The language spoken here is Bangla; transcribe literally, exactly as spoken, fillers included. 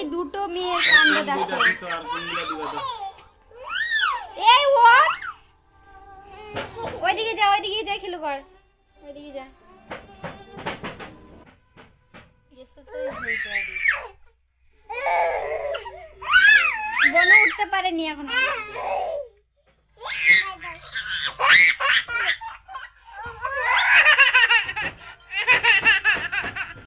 দুটো মেয়ে কাণ্ড দেখো। এই ওঠ, ওইদিকে যা, ওইদিকে যা, খেলো কর, ওইদিকে যা। বনু উঠতে পারেনি এখন।